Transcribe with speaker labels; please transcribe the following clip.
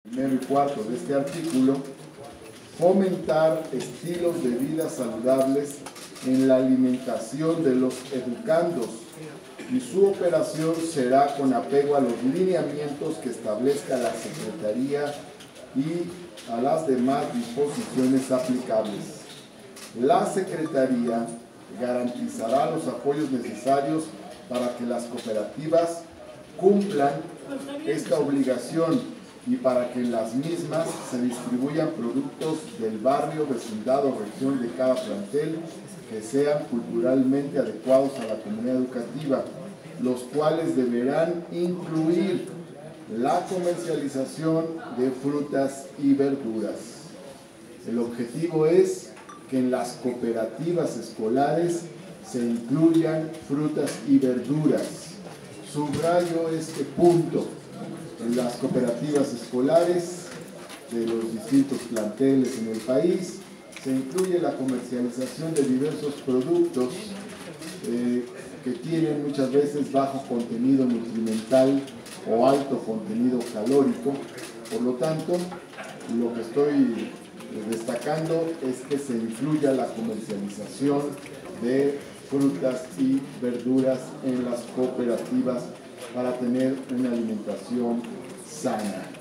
Speaker 1: Primero y cuarto de este artículo, fomentar estilos de vida saludables en la alimentación de los educandos, y su operación será con apego a los lineamientos que establezca la Secretaría y a las demás disposiciones aplicables. La Secretaría garantizará los apoyos necesarios para que las cooperativas cumplan esta obligación y para que en las mismas se distribuyan productos del barrio, vecindad o región de cada plantel que sean culturalmente adecuados a la comunidad educativa, los cuales deberán incluir la comercialización de frutas y verduras. El objetivo es que en las cooperativas escolares se incluyan frutas y verduras. Subrayo este punto. En las cooperativas escolares de los distintos planteles en el país se incluye la comercialización de diversos productos que tienen muchas veces bajo contenido nutrimental o alto contenido calórico. Por lo tanto, lo que estoy destacando es que se incluya la comercialización de frutas y verduras en las cooperativas para tener una alimentación sana.